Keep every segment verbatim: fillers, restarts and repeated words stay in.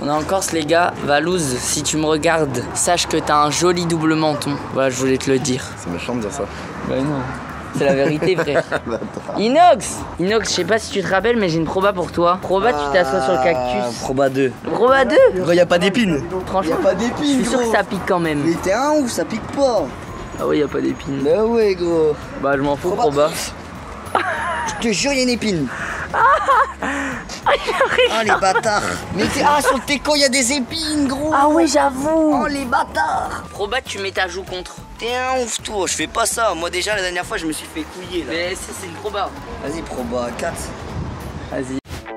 On est en Corse les gars, Valouz, si tu me regardes, sache que t'as un joli double menton. Voilà, je voulais te le dire. C'est méchant de dire ça. Bah non, c'est la vérité frère. Inox Inox, je sais pas si tu te rappelles, mais j'ai une proba pour toi. Proba, tu t'assois sur le cactus. Proba deux. Proba deux. Gros, y'a pas d'épines. Franchement, y a pas d'épines, je suis sûr gros. que ça pique quand même. Mais t'es un ouf, ça pique pas. Ah ouais, y a pas d'épines. Bah ouais, gros. Bah je m'en fous, Proba. proba. Je te jure, y'a une épine. Ah les bâtards. Mais t'es... Ah sur le teco y'a des épines gros. Ah ouais j'avoue. Oh les bâtards. Proba tu mets ta joue contre. T'es un ouf toi, je fais pas ça. Moi déjà la dernière fois je me suis fait couiller là. Mais ça c'est une proba. Vas-y proba quatre. Vas-y.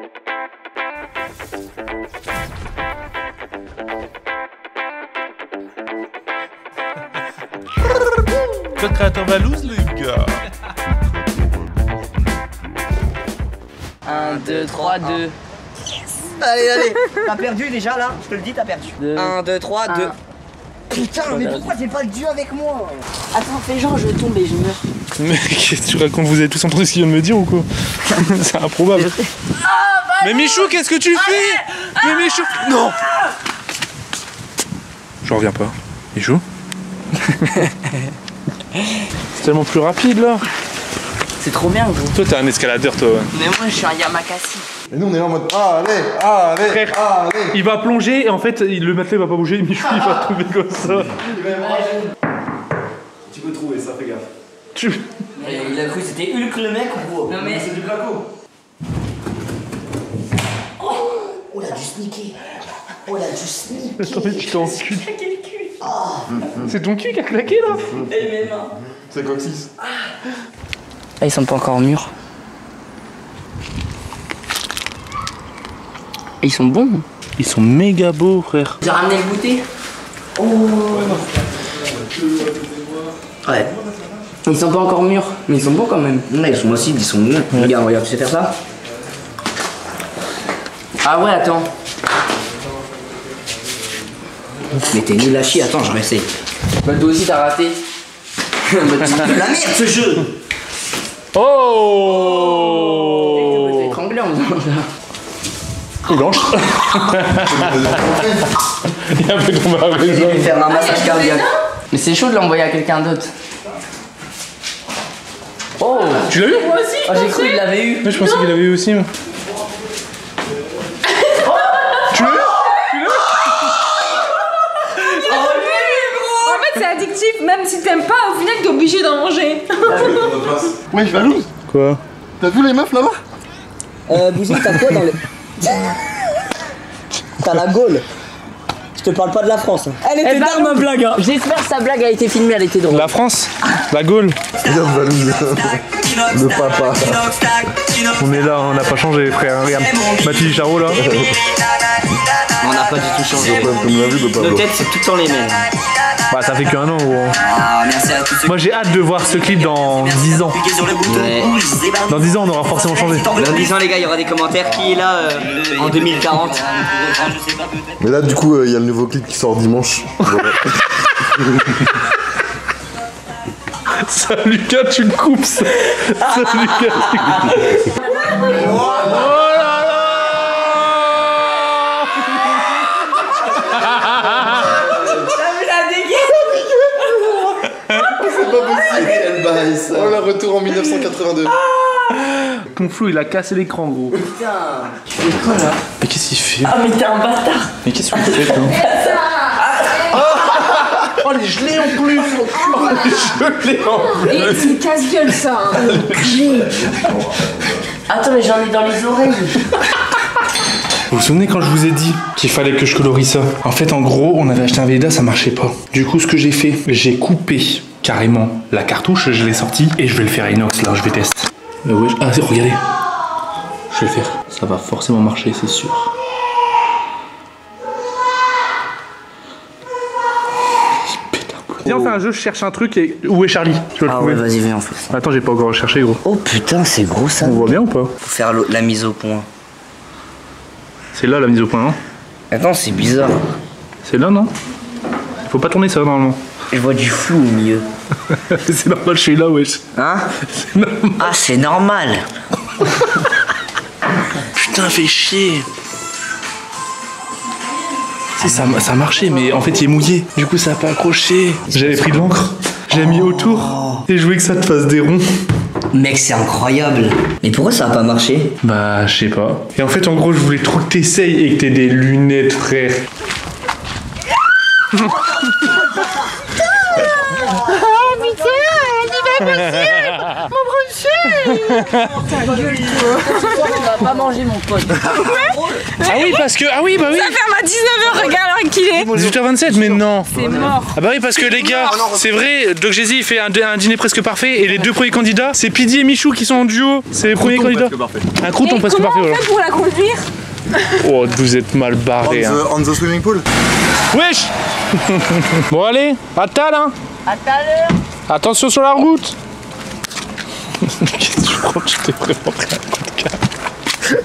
Code créateur Valouz les gars. un, deux, trois, deux. Allez allez. T'as perdu déjà là, je te le dis t'as perdu. un, deux, trois, deux. Putain mais pourquoi j'ai pas le dieu avec moi? Attends fais genre je tombe et je meurs. Mais qu'est-ce que tu racontes? Vous avez tous entendu ce qu'il vient de me dire ou quoi? C'est improbable. Mais Michou, qu'est-ce que tu fais? Mais Michou, non. Je reviens pas. Michou. C'est tellement plus rapide là. C'est trop bien gros. Toi t'es un escaladeur toi. Ouais. Mais moi je suis un Yamakasi. Et nous on est là en mode ah allez, ah allez, Frère, ah allez. il va plonger et en fait il- le matelas va pas bouger, Michou il va tomber comme ça. Tu peux trouver ça, fais gaffe. Tu... Il a cru que c'était Hulk le mec ou quoi? Non mais C'est du placo. Oh il a dû sneaker. Oh il a dû sneaker. Attends mais tu t'encules. C'est ton cul qui a claqué là. Et mes mains. C'est coccyx. Ah ils sont pas encore mûrs. Ils sont bons. Ils sont méga beaux frère. J'ai ramené le goûter. Oh. Ouais. Ils sont pas encore mûrs, mais ils sont bons quand même. Ouais, ils sont aussi, ils sont mieux. Regarde, regarde, tu sais faire ça? Ah ouais attends. Mais t'es nul à chier, attends, je réessaye. Bah toi aussi t'as raté. La merde ce jeu! Oh. Étranglé en faisant ça. Il lance. Il y a un peu de ma Je vais lui faire un massage cardiaque. Mais c'est chaud de l'envoyer à quelqu'un d'autre. Oh. Tu l'as eu? Moi aussi. Ah j'ai cru qu'il l'avait eu. Mais je pensais qu'il avait eu aussi. Moi. Tu l'as eu? Tu l'as eu? En fait, c'est addictif, même si t'aimes pas, au final, t'es obligé d'en manger. Ouais, je Valouz. Quoi? T'as vu les meufs là-bas? Euh, Bougie, t'as quoi dans les. T'as la Gaule. Je te parle pas de la France. Elle était Eh, dingue ma blague, hein. J'espère que sa blague a été filmée, elle était drôle. La France? La Gaule? Regarde Valouz. Le papa. On est là, on n'a pas changé frère. Regarde, Mathilde Charot là. On n'a pas du tout changé. Comme on l'a vu, le Nos Pablo. têtes, c'est tout le temps les mêmes. Bah ça fait qu'un an gros. Ah, merci à tous ceux Moi j'ai hâte de voir ce clip dans dix ans. qui sur le bouton. Ouais. Dans dix ans on aura forcément changé. Dans dix ans, les gars, il y aura des commentaires. Qui est là euh, en deux mille quarante? Mais là, du coup, il y a le nouveau clip qui sort dimanche. Ça Lucas tu le coupes ça. Ça Lucas tu le coupes. Oh là là. C'est pas possible. Quel bail ça. Oh, le retour en mille neuf cent quatre-vingt-deux. Ton flou il a cassé l'écran gros. Putain, tu fais quoi là? Mais qu'est-ce qu'il fait? Ah mais t'es un bâtard. Mais qu'est-ce que tu fais toi? Oh les gelés en plus. Oh les gelés en plus. Et c'est casse-gueule ça. Hein. Attends mais j'en ai dans les oreilles. Vous vous souvenez quand je vous ai dit qu'il fallait que je colorie ça? En fait, en gros, on avait acheté un Veda, ça marchait pas. Du coup, ce que j'ai fait, j'ai coupé carrément la cartouche, je l'ai sortie et je vais le faire à inox là, je vais tester. Mais ouais, ah, regardez. Je vais le faire. Ça va forcément marcher, c'est sûr. Viens, on fait un jeu, je cherche un truc et. Où est Charlie? Je veux le Ah trouver. ouais, vas-y, viens, on fait ça. Attends, j'ai pas encore recherché, gros. Oh putain, c'est gros ça. On voit bien ou pas? Faut faire le- la mise au point. C'est là la mise au point, non? Attends, c'est bizarre. C'est là, non? Faut pas tourner ça normalement. Je vois du flou au milieu. C'est normal, je suis là, wesh. Hein? C'est normal. Ah, c'est normal. Putain, fais chier. Si, ça, ça a marché, mais en fait, il est mouillé. Du coup, ça a pas accroché. J'avais pris de l'encre, j'ai mis autour et je voulais que ça te fasse des ronds. Mec, c'est incroyable. Mais pourquoi ça a pas marché? Bah, je sais pas. Et en fait, en gros, je voulais trop que t'essayes et que t'aies des lunettes, frère. Oh putain, il va passer. Mon brochet. Ta gueule, toi. Ce soir, tu vas pas manger, mon pote. Ah oui, parce que. Ah oui, bah oui. Ça ferme à dix-neuf heures, regarde l'heure qu'il est. dix-huit heures vingt-sept, mais non. C'est mort. Ah bah oui, parce que les gars, c'est vrai, Doc Jay-Z il fait un, un dîner presque parfait et les deux premiers candidats, c'est Pidi et Michou qui sont en duo. C'est les premiers candidats. Un crouton Et presque comment parfait, on voilà. fait pour la conduire? Oh, vous êtes mal barrés. On Hein. the, on the swimming pool. Wesh. Bon, allez, à tout à l'heure. À tout à l'heure. Attention sur la route. Qu'est-ce que tu crois que je t'ai vraiment pris un coup de cœur?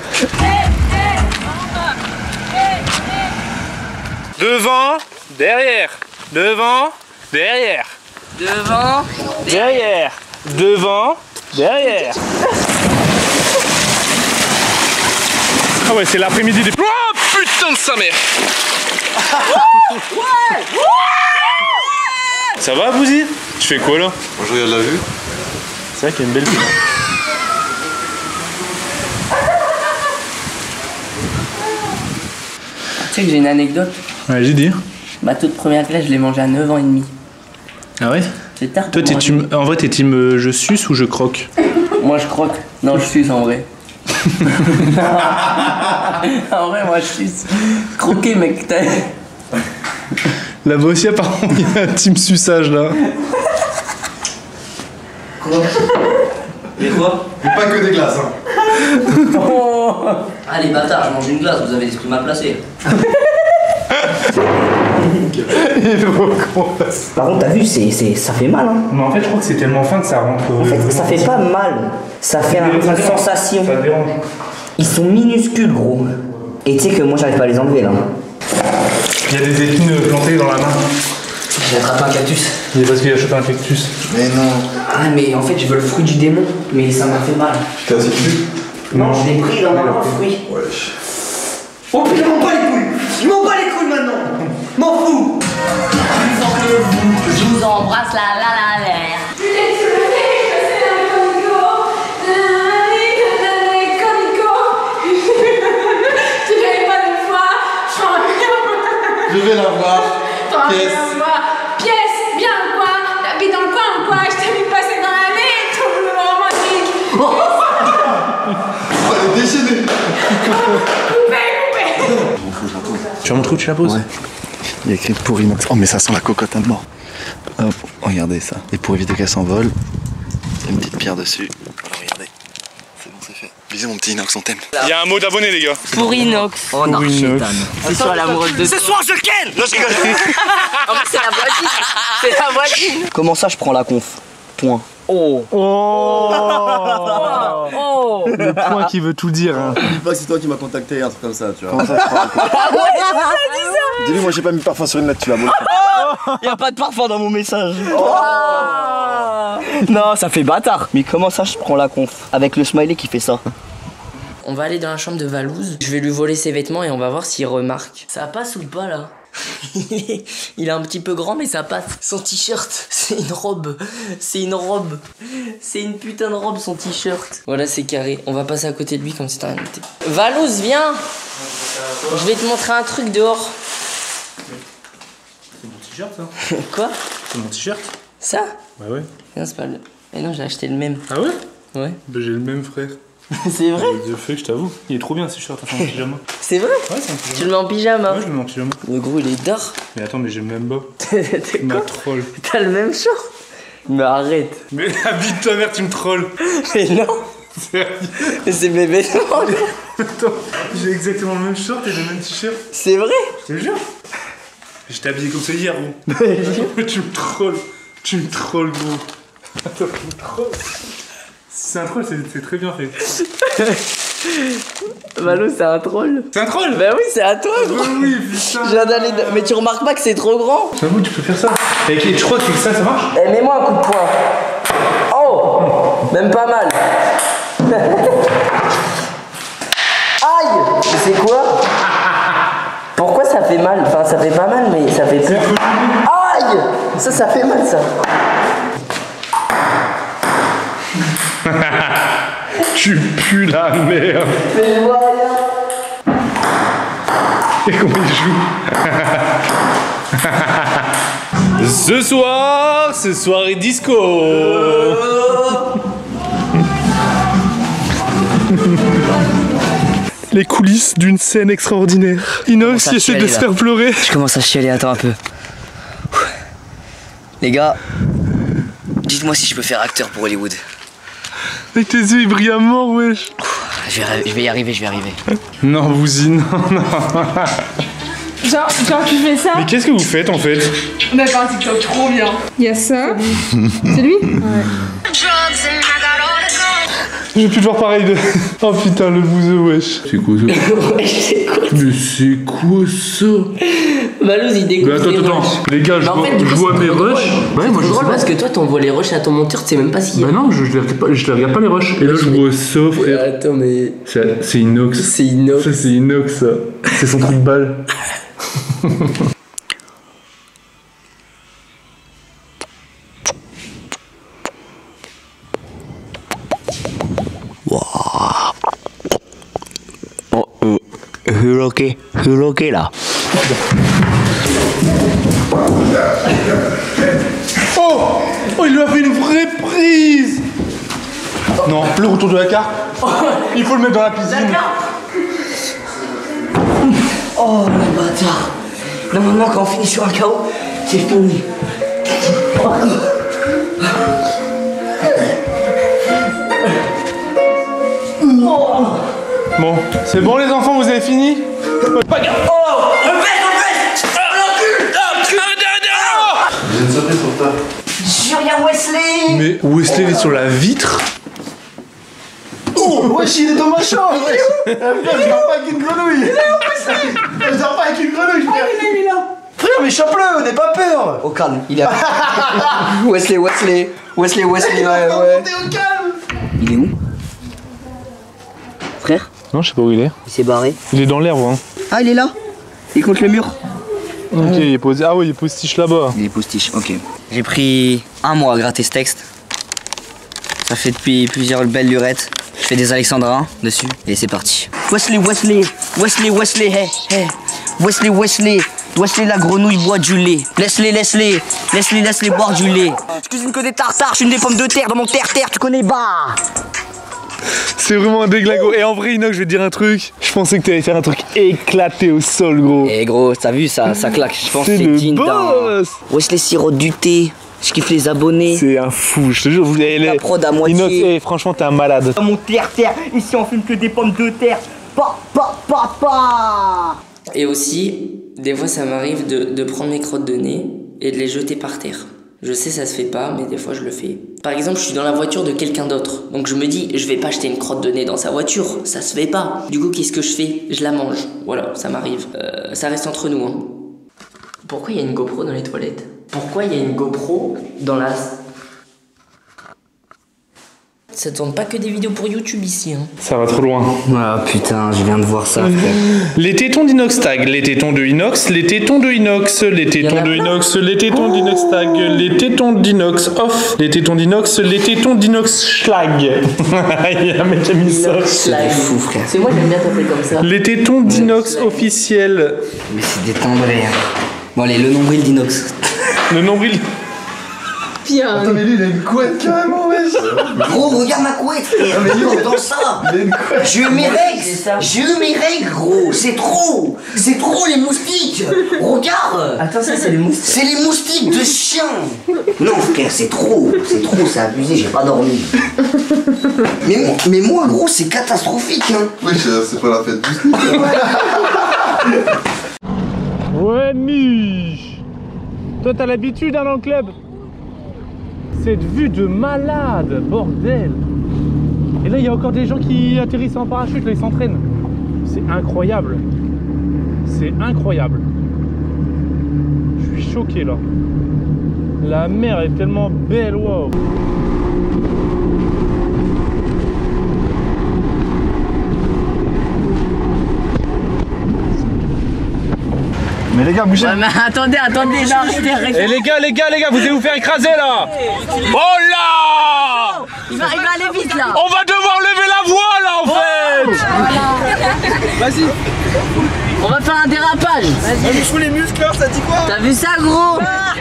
Devant, derrière. Devant, derrière. Devant. Derrière. Devant, derrière. Ah ouais, c'est l'après-midi des... Oh putain de sa mère. Ça va, Bouzy? Tu fais quoi là? Moi, je regarde la vue. C'est vrai qu'il y a une belle vue. Tu sais que j'ai une anecdote. Ouais, j'ai dit. Ma toute première classe, je l'ai mangée à neuf ans et demi. Ah ouais? C'est tard. Toi, pour t'es manger. team... en vrai, t'es team euh, je suce ou je croque? Moi, je croque. Non, je suce en vrai. En vrai, moi, je suce. Croquer, mec. T'as... Là-bas aussi, apparemment, il y a un team suçage là. Quoi? Mais quoi? Mais pas que des glaces, hein. Oh. Ah, les bâtards, je mange une glace, vous avez l'esprit mal placé. Par contre, t'as vu, c'est, c'est, ça fait mal, hein. Mais en fait, je crois que c'est tellement fin que ça rentre. En fait, ça fait pas mal. Ça fait un- une sensation. Ça dérange. Ils sont minuscules, gros. Et tu sais que moi, j'arrive pas à les enlever, là. Il y a des épines plantées dans la main. J'ai attrapé un cactus. C'est parce qu'il a chopé un cactus. Mais non. Ah, mais en fait, je veux le fruit du démon. Mais ça m'a fait mal. T'es assis dessus? Non, je l'ai pris dans ma main, le fruit. Wesh. Oh putain, je m'en bats les couilles. Je m'en bats les couilles maintenant. M'en fous. Je vous embrasse, la la la la. Je vais la voir. Pièce. Pièce, bien ou quoi? T'habites dans le coin ou quoi? Je t'ai vu passer dans la nuit, tout le romantique. Oh, elle est déchaînée. Coupé, coupé. Tu vas montrer où tu la poses? Ouais. Il y a écrit pour inox. Oh, mais ça sent la cocotte à mort. Hop, regardez ça. Et pour éviter qu'elle s'envole, il y a une petite pierre dessus. Alors, regardez. C'est bon, c'est fait. Bisous, mon petit inox, on t'aime. Il y a un mot d'abonné, les gars. Pour inox. Oh non, inox. C'est sur l'amoureuse de. Ce soir, je ken. Non, je rigole. En fait, c'est la voisine. C'est la voisine. Comment ça, je prends la conf? Point. Oh. Oh. Oh. Le point qui veut tout dire. Hein. Dis pas que c'est toi qui m'as contacté, un truc comme ça, tu vois. Comment ça, Dis-lui, moi j'ai pas mis de parfum sur une lettre, tu vas moi. Y'a pas de parfum dans mon message. Non, ça fait bâtard. Mais comment ça, je prends la conf? Avec le smiley qui fait ça. On va aller dans la chambre de Valouz. Je vais lui voler ses vêtements et on va voir s'il remarque. Ça passe ou pas là? il, est, il est un petit peu grand mais ça passe. Son t-shirt, c'est une robe. C'est une robe. C'est une putain de robe son t-shirt. Voilà, c'est carré. On va passer à côté de lui comme si t'as rien noté. Valouz, viens. Je vais te montrer un truc dehors. C'est mon t-shirt, ça? Quoi? C'est mon t-shirt? Ça? Bah ouais. Non, c'est pas le... Mais non, j'ai acheté le même. Ah ouais? Ouais. Bah j'ai le même frère. C'est vrai? De fait, je t'avoue. Il est trop bien ce t-shirt, c'est un pyjama. C'est vrai? Ouais, c'est un pyjama. Tu le mets en pyjama? Ouais, je le mets en pyjama. Le gros, il est d'or. Mais attends, mais j'ai le même bas. T'es Ma quoi? troll. T'as le même short? Mais arrête. Mais la vie de ta mère, tu me trolls. Mais non. Sérieux? Mais c'est mes vêtements. Attends, j'ai exactement le même short et le même t-shirt. C'est vrai? Je te jure. J'étais habillé comme ça hier, gros. Tu me trolls. Tu me trolls, gros. Attends, tu me trolls. Si c'est un troll, c'est c'est très bien fait. Malo, c'est un troll. C'est un troll? Bah oui, c'est à toi, gros. Oh oui, putain. Je viens d'aller de- Mais tu remarques pas que c'est trop grand? J'avoue, tu peux faire ça. Et et tu crois que ça, ça marche? Eh, mets-moi un coup de poing. Oh! Même pas mal. Aïe! Tu sais quoi? Pourquoi ça fait mal, enfin ça fait pas mal, mais ça fait peur. Aïe! Ça, ça fait mal, ça. Tu pues la merde. Mais je vois rien. Et comment il joue. Ce soir, ce soir est disco. Les coulisses d'une scène extraordinaire. Inox qui essaie de se faire pleurer. Je commence à chialer, attends un peu. Les gars, dites-moi si je peux faire acteur pour Hollywood. Avec tes yeux, ils brillent à mort, wesh. Je vais, je vais y arriver, je vais y arriver. Non, Bouzy, non, non. Genre, genre tu fais ça. Mais qu'est-ce que vous faites en fait? On a fait un TikTok trop bien. Il y a ça. C'est lui? Ouais. J'ai plus de voir pareil de... Oh putain, le bouseux, wesh. C'est quoi ça? Wesh, c'est quoi? Mais c'est quoi ça? Valouz, il découvre. Mais attends, ses attends, rushs. les gars, je Bah, en vois, fait, du je coup, vois c'est mes trop rushs. drôle. Ouais, moi C'est je drôle sais pas. parce que toi, t'envoies les rushs à ton monteur, tu sais même pas ce qu'il y a. Bah non, je, je, les regarde pas, je les regarde pas les rushs. Et là, je vois ça, frère. Attends, mais. C'est c'est inox. C'est inox. Ça, c'est inox, ça. C'est son trou de balle. Oh, euh, je ok, je ok là. Oh! Oh, il lui a fait une vraie prise! Non, le retour de la carte. Il faut le mettre dans la piscine. Oh le bâtard. Normalement quand on finit sur un K O, c'est fini. Bon, c'est bon les enfants, vous avez fini? Bagarre! Oh, le pète, le pète. J'ai une surprise pour toi. Julien Wesley. Mais Wesley il est sur la vitre? Oh, wesh, il est dans ma chambre, wesh. Eh, putain, je dors pas avec une grenouille. Je dors pas avec une grenouille, frère. Il est là. Frère, mais chope-le, n'aie pas peur. Au calme, il est là. Wesley, Wesley. Wesley, Wesley, ouais, ouais. T'es au calme. Il est où? Frère, Non, je sais pas où il est. il s'est barré. Il est dans l'herbe, hein. Ah, il est là. Il est contre le mur. Ok, il est posé. Ah oui, il est postiche là-bas. Il est postiche, ok. J'ai pris un mois à gratter ce texte. Ça fait depuis plusieurs belles lurettes. Je fais des alexandrins dessus et c'est parti. Wesley, Wesley, Wesley, Wesley, hey, hey. Wesley, Wesley, Wesley la grenouille boit du lait. Laisse-les, laisse-les, laisse-les, laisse-les boire du lait. Je cuisine que des tartares, je suis une des pommes de terre dans mon terre-terre, tu connais bah. C'est vraiment un déglago. Et en vrai, Inox, je vais te dire un truc. Je pensais que t'allais faire un truc éclaté au sol, gros. Eh gros, t'as vu ça, ça claque. Je pense que C'est c'est le digne d'un. boss. Wesley sirote du thé. Je kiffe les abonnés. C'est un fou, je te jure. Vous avez La prod à moitié. Inox, eh, franchement, t'es un malade. Dans mon terre-terre, ici on fume que des pommes de terre. Pa, pa, pa, pa. Et aussi, des fois, ça m'arrive de, de prendre mes crottes de nez et de les jeter par terre. Je sais, ça se fait pas, mais des fois, je le fais. Par exemple, je suis dans la voiture de quelqu'un d'autre. Donc, je me dis, je vais pas jeter une crotte de nez dans sa voiture. Ça se fait pas. Du coup, qu'est-ce que je fais? Je la mange. Voilà, ça m'arrive. Euh, ça reste entre nous, hein. Pourquoi il y a une GoPro dans les toilettes? Pourquoi il y a une GoPro dans la... Ça tourne pas que des vidéos pour YouTube ici, hein. Ça va trop loin. Ah putain, je viens de voir ça, frère. Les tétons d'Inox Tag, les tétons de Inox, les tétons de Inox, les tétons de Inox, les tétons d'Inox Tag, les tétons d'Inox Off, les tétons d'Inox, les tétons d'Inox Schlag. Il y a un mec qui a mis ça. C'est fou, frère. C'est moi, j'aime bien t'appeler comme ça. Les tétons d'Inox officiels. Mais c'est des timbrés, hein. Bon allez, le nombril d'Inox. Le nombril. Bien. Attends, mais lui, il a une couette carrément, wesh. Gros, regarde ma couette, frère. Mais non, dans ça. Il a une couette. J'ai eu mes C'est ça. règles. J'ai eu mes règles, gros. C'est trop. C'est trop les moustiques. Regarde. Attends, ça, c'est les moustiques. C'est les moustiques de chien. Non, frère, c'est trop. C'est trop, c'est abusé, j'ai pas dormi. Mais, moi- mais moi, gros, c'est catastrophique, hein. Wesh, c'est pas la fête du slip. Ouais, Mich. Toi, t'as l'habitude hein, dans le club. Cette vue de malade, bordel. Et là, il y a encore des gens qui atterrissent en parachute, là, ils s'entraînent. C'est incroyable. C'est incroyable. Je suis choqué, là. La mer est tellement belle, waouh. Mais les gars, bougez. Ouais, mais attendez, attendez, non, arrêtez, arrêtez. Eh les gars, les gars, les gars, vous allez vous faire écraser là. Oh là! Il va, il va aller vite là. On va devoir lever la voile là en fait. Vas-y. On va faire un dérapage. On lui fout les muscles, ça dit quoi? T'as vu ça, gros?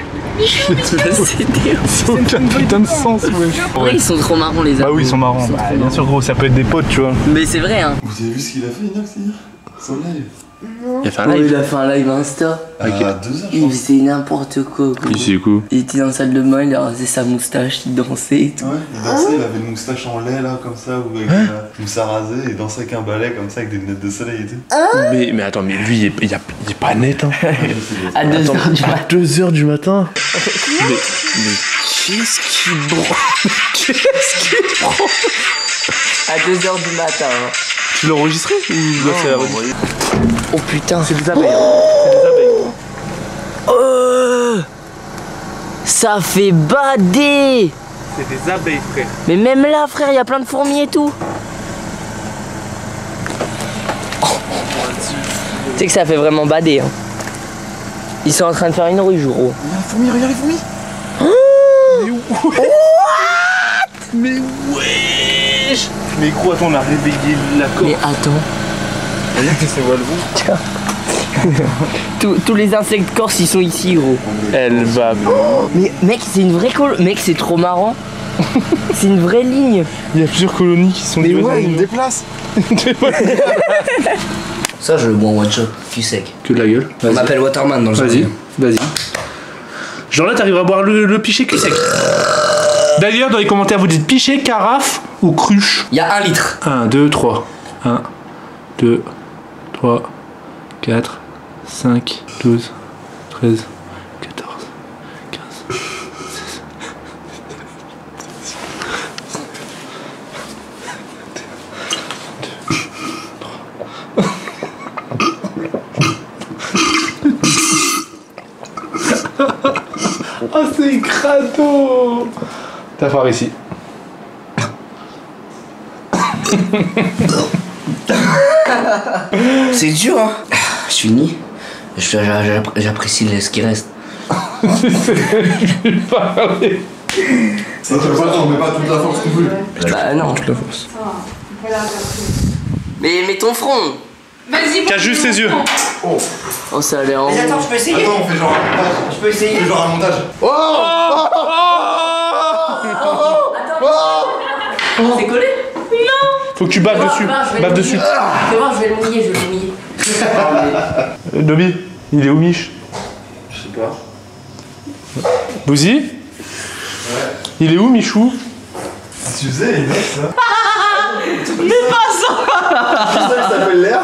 C'est aucun putain de sens, ouais. Ouais, ils sont trop marrons, les amis. Bah oui, ils sont marrants. Bah, bien sûr, gros, ça peut être des potes, tu vois. Mais c'est vrai, hein. Vous avez vu ce qu'il a fait, Inox, hier? Son live. Il a fait un Ouais, live. il a fait un live Insta. À deux heures, je Il pense. faisait n'importe quoi. Gros. C'est cool. Il était dans la salle de bain, il a rasé sa moustache, il dansait et tout. Ouais, il dansait, il avait une moustache en lait là, comme ça, ou avec la moustache rasée, il dansait avec un balai comme ça, avec des lunettes de soleil et tout. Mais, mais attends, mais lui, il est, il est- il est pas net, hein. À deux heures du matin. deux heures du matin. mais, mais qu'est-ce qui branle? Qu'est-ce qui branle? À deux heures du matin. Hein. Tu l'as enregistré ou là, c'est la rediffusion? Oh putain. C'est des abeilles. hein. C'est des abeilles. Oh, ça fait bader. C'est des abeilles, frère. Mais même là, frère, il y a plein de fourmis et tout. Oh. Tu sais que ça fait vraiment bader. Hein. Ils sont en train de faire une ruche, gros. Regarde les fourmis, regarde les fourmis. Mais wesh! Mais gros, attends, on a réveillé la corde. Mais attends. Regarde que c'est Walvou. Tous, tous les insectes corses, ils sont ici, gros. Elle va. Mais mec, c'est une vraie colo. Mec, c'est trop marrant. C'est une vraie ligne. Il y a plusieurs colonies qui sont Mais livrées. ouais, il me déplace. Ça, je le bois en one shot, cul sec. Que de la gueule. On m'appelle Waterman dans le Vas-y, jardin. vas-y. Genre là, t'arrives à boire le, le pichet cul sec. D'ailleurs, dans les commentaires, vous dites pichet, carafe ou cruche. Il y a un litre. un, deux, trois. un, deux, trois, quatre, cinq, douze, treize, quatorze, quinze, seize. Oh, c'est crado. T'as par ici. C'est dur, hein. Je suis fini. Je- j'a- j'a- J'apprécie le- ce qui reste. Parler. Ça te pas, on met pas toute la force non plus. Bah non. Toute la force. Mais mets ton front. Vas-y, Cache juste les yeux. Oh, ça a l'air en. Attends, je peux essayer. Attends, on fait genre un montage. Je peux essayer. On fait genre un montage. C'est collé? Faut que tu baves dessus. Bave dessus. Fais voir, je vais le mouiller, je vais le mouiller. Euh, Dobby, il est où Mich? Je sais pas. Bouzy? Ouais. Il est où Michou? Tu faisais Inox, ça. Mais pas ça. Tu sais que ça s'appelle l'air.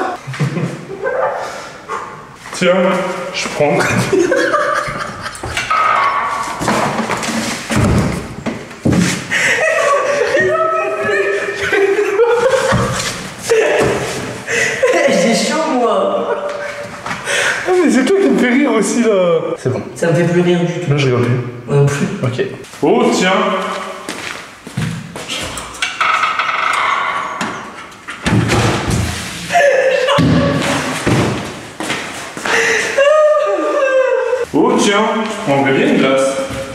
Tiens, je prends. J'ai chaud, moi. Ah mais c'est toi qui me fais rire aussi là. C'est bon. Ça me fait plus rire du tout. Là je rigole plus. Moi non plus. Ok. Oh tiens. Oh tiens, tu prendrais bien une glace.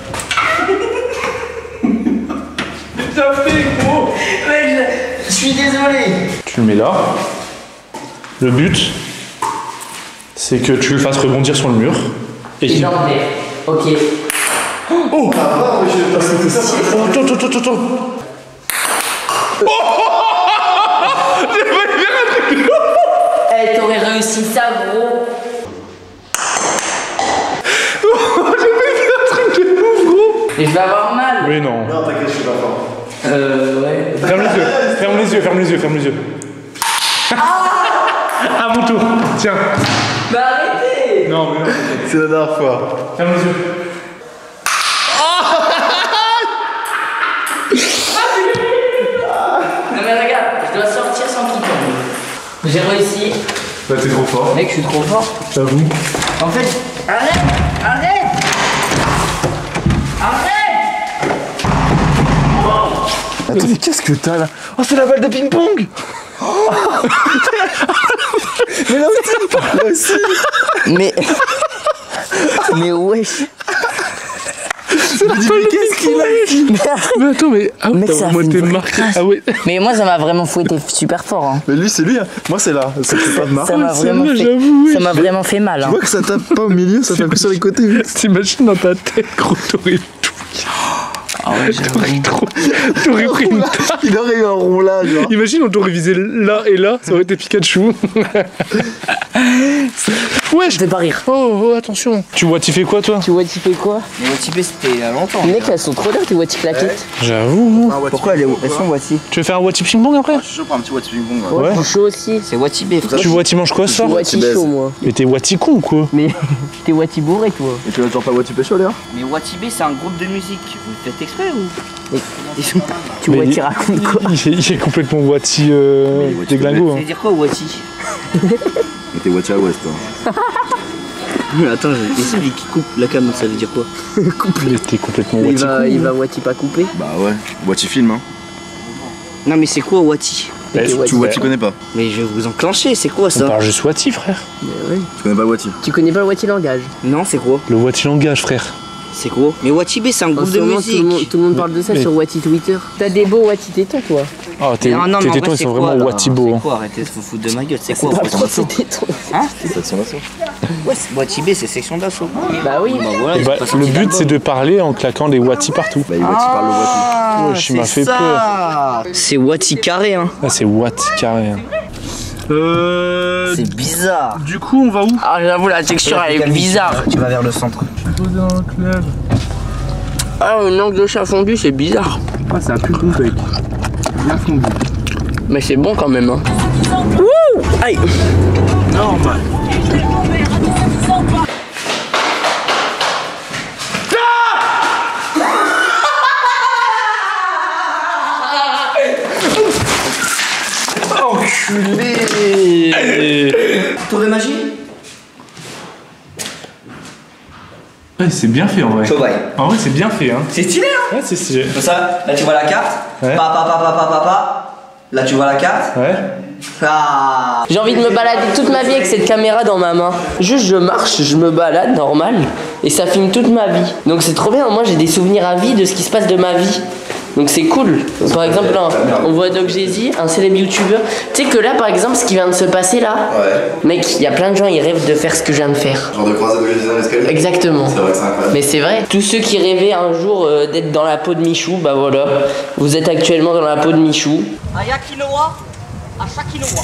T'as fait gros. Mec, je je suis désolé. Tu le mets là. Le but, c'est que tu le fasses rebondir sur le mur. Et Et qu'il- l'enlever. Ok. Oh attends, attends, attends, attends. Eh, t'aurais réussi ça, gros. Et je vais avoir mal. Mais non. Non, t'inquiète, je suis pas fort. Euh, ouais. Ferme les yeux, ferme les yeux, ferme les yeux, ferme les yeux. À mon tour, tiens. Mais arrêtez. Non, mais non. C'est la dernière fois. Ferme les yeux. Non, mais regarde, je dois sortir sans qu'il tombe. J'ai réussi. Bah t'es trop fort. Mec, je suis trop fort. J'avoue. En fait, arrête. Arrête. Arrête. Attends, mais qu'est-ce que t'as là? Oh, c'est la balle de ping-pong. Mais là aussi, là aussi. Mais Mais wesh. Qu'est-ce qu'il a dit? Mais attends, mais. Ah ouais, Mec, ça a moi fait une t'es vraie marqué. crasse. Ah ouais. Mais moi, ça m'a vraiment fouetté super fort. Hein. Mais lui, c'est lui. Hein. Moi, c'est là. Ça fait pas de marre. Ça m'a c'est vraiment, vrai, fait... j'avoue, oui. ça m'a vraiment fait mal. Tu Hein. vois que ça tape pas au milieu, ça tape que sur les côtés. T'imagines dans ta tête, gros, t'aurais tout. Ah ouais, T'aurais trop. T'aurais pris une tarte. Il aurait eu un rond là, genre. Imagine, on t'aurait visé là et là, ça aurait été Pikachu. Ouais, je fais pas rire. Oh, oh, attention. Tu vois, tu fais quoi, toi? Tu vois, tu fais quoi? Les Watipé c'était il y a longtemps. Les mecs, elles sont trop bien, tes Wati claquettes. J'avoue. Pourquoi elles, elles sont Wati? Tu veux faire un Wati ping pong après? Je suis chaud pour un petit Wati ping pong. Ouais, Ouais. je suis chaud aussi. C'est Watibé frère. Tu Wati manges quoi ce soir? Wati baise. chaud, moi. Mais t'es Wati con ou quoi? Mais t'es Wati bourré, toi. Et tu vas toujours pas Wati pécho là? Mais Watibé c'est un groupe de musique. Vous le faites exprès ou? Ils sont- Tu Mais Wati il- raconte quoi? Il est, il est complètement Wati euh, Mais Wati déglingo. Ça Hein. veut dire quoi Wati? Mais t'es Wati à l'ouest, toi. Attends, je explique qui coupe la cam, ça veut dire quoi? Il était complètement Il Wati va, con. il va Wati pas couper. Bah ouais. Wati film, hein. Non mais c'est quoi Wati? Bah, t'es Tu Wati connais pas. Mais je vais vous enclencher, c'est quoi On ça? parle juste Wati, frère. Tu connais pas Wati. Tu connais pas le Wati langage? Non c'est quoi? Le Wati langage, frère. C'est quoi? Mais Watibé c'est un En groupe ce de moment, tout le, monde, musique. tout le monde parle de ça Mais- sur Wati Twitter. T'as des beaux Wati tétons, toi. Oh, tes, Mais non, non, tes mais en tétons, vrai, ils c'est sont quoi, vraiment là? Wati beaux. C'est Hein. quoi? Arrêtez de vous foutre de ma gueule, c'est quoi? Pas Section trop d'assaut? ces tétons. C'est section d'assaut. Ouais, c'est- Watibé c'est section d'assaut. Bah oui. Bah voilà, Et ils bah, ont pas le sorti but, d'album. c'est de parler en claquant des Wati partout. Bah, il Wati parle le Wati. Ah, Wesh, il m'a c'est fait ça. C'est Wati carré hein. Ah, c'est Wati carré. Hein. Euh. C'est bizarre. Du coup, on va où? Ah, j'avoue, la texture, elle est bizarre. Tu vas vers le centre. Poser dans le club. Ah, une langue de chat fondu, c'est bizarre. Ah, c'est un putain de cake. Bien fondu. Mais c'est bon quand même, hein. Wouh! Aïe! Normal. Enculé! Tour de magie? Ouais, c'est bien fait en vrai. Cobaye. En vrai, c'est bien fait, hein. C'est stylé hein? Ouais, c'est stylé. Comme ça, là tu vois la carte. Ouais. Pa pa pa pa pa pa pa. Là tu vois la carte. Ouais. Ah. J'ai envie de me balader toute ma vie avec cette caméra dans ma main. Juste, je marche, je me balade, normal. Et ça filme toute ma vie. Donc c'est trop bien. Moi, j'ai des souvenirs à vie de ce qui se passe de ma vie. Donc c'est cool. Par exemple, là, on voit Doc Jay-Z, un célèbre youtubeur. Tu sais que là, par exemple, ce qui vient de se passer là, Ouais. mec, il y a plein de gens, ils rêvent de faire ce que je viens de faire. Genre de croisade de Jésus dans l'escalier. Exactement. C'est vrai que c'est incroyable. Mais c'est vrai, tous ceux qui rêvaient un jour euh, d'être dans la peau de Michou, bah voilà, vous êtes actuellement dans la peau de Michou. À Yakinoa, à Shakinoa.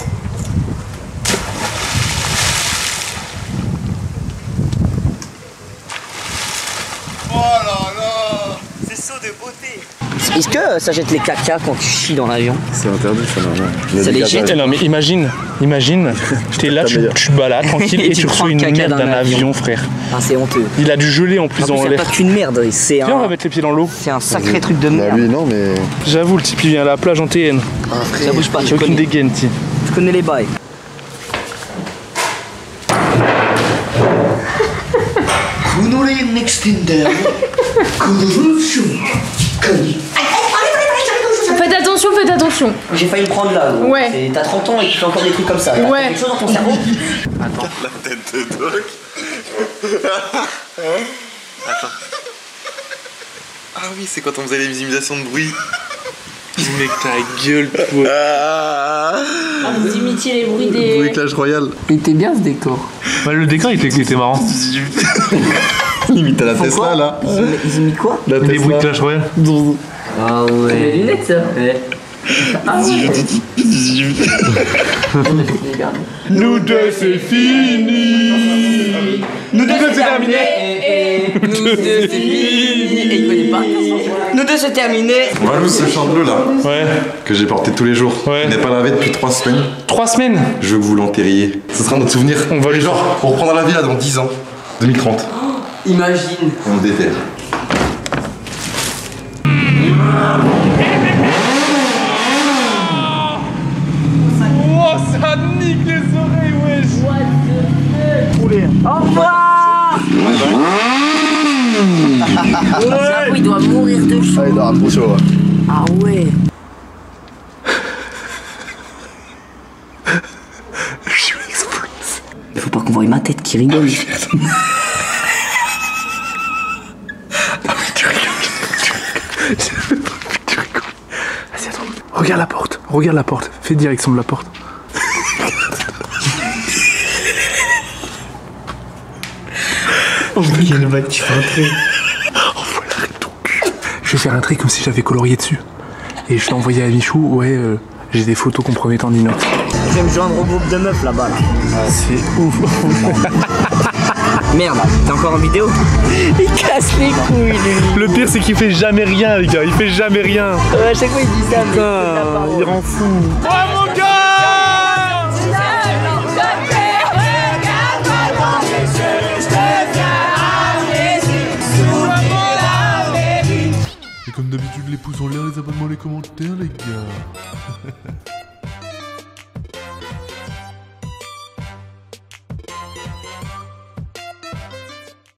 C'est saut de beauté. Est-ce que ça jette les caca quand tu chies dans l'avion? C'est interdit, ça, normalement. Ça les jette. Eh non, mais imagine, imagine, t'es là, tu, tu te balades tranquille et Tu tu prends reçois le une caca merde d'un d'un avion. avion, frère. Ah c'est honteux. Il a du gelé en plus En dans plus, c'est l'air. pas qu'une merde, c'est Viens, on va un, mettre les pieds dans l'eau. c'est un sacré truc de Bah, merde. lui, non, mais. J'avoue, le type il vient à la plage en T N. Ça bouge pas, J'ai tu aucune connais, dégaine, ti. tu connais les bails. Faites attention, faites attention. J'ai failli me prendre là. gros. Ouais. C'est- T'as trente ans et tu fais encore des trucs comme ça. T'as Ouais. quelque chose dans ton cerveau? La tête de Doc. Ah oui, c'est quand on faisait les imitations de bruit. Mec, ta gueule, toi. Ah, vous imitiez les bruits des... Bruit Clash Royale. Il était bien ce décor. Bah, le décor, il était, il était marrant. Limite à la Tesla, là. Ils imitent- Ils imitent quoi? La Des bruits de Clash Royale. Ah ouais. Les lunettes, ça. Ouais. Ah ouais. Nous deux, c'est fini. Nous deux, c'est terminé. Nous deux, c'est fini. Et il connaît pas. Nous deux, c'est terminé. Walou, ce champ bleu là, Ouais. que j'ai porté tous les jours, Ouais. il n'est pas lavé depuis trois semaines. Trois semaines. Je veux que vous l'enterriez. Ce sera notre souvenir. On va Et les- genre, on reprendra la vie là dans dix ans. deux mille trente. Imagine. Et on déterre. Oh, ça nique les oreilles, wesh. Au revoir. J'avoue, il doit mourir de chaud. Ah, il doit trop chaud. Ah ouais. Il faut pas qu'on voie ma tête qui rigole. Regarde la porte, regarde la porte, fais direction de la porte. Oh, quel bâtiment, tu fais un trait. Oh, voilà, arrête ton cul. Je vais faire un trait comme si j'avais colorié dessus. Et je l'ai envoyé à Michou, ouais, euh, j'ai des photos compromettantes d'Inox. Je vais me joindre au groupe de meufs là-bas là. Ah, c'est ouf. Merde, t'es encore en vidéo? Il casse les couilles, lui. Le pire, c'est qu'il fait jamais rien, les gars, il fait jamais rien. Ouais, à chaque fois, il dit ça, mais Putain, il rend fou. Ouais, mon gars! Et comme d'habitude, les pouces en l'air, les abonnements, les commentaires, les gars.